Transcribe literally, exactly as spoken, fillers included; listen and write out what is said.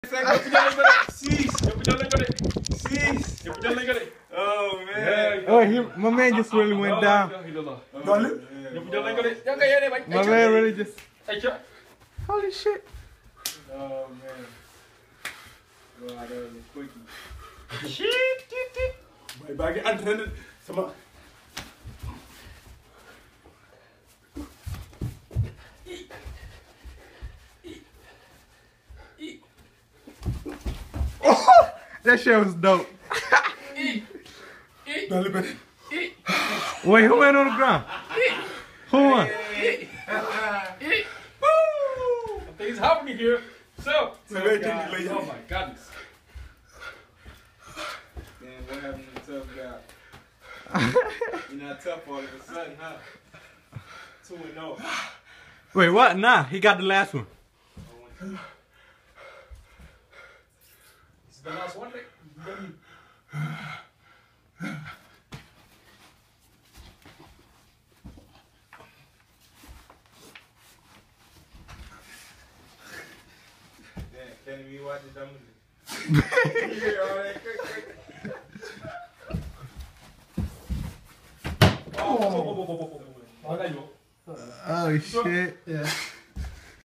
Oh man. Oh, he, my man just really went down. My man really just. Holy shit. Oh man. Wow, that was a quickie. Shit. Back in unintended. Come on. Oh, that shit was dope. Wait, who went on the ground? Who won? I think it's happening here. So, oh my goodness. Damn, what happened to the tough guy? You're not tough all of a sudden, huh? Two and no. Wait, what? Nah, he got the last one. This is the last one, Nick. Can we watch the dumb? Yeah, all that quick, quick. Oh, oh, oh, oh, oh, oh, oh, oh, oh, Oh shit. Yeah.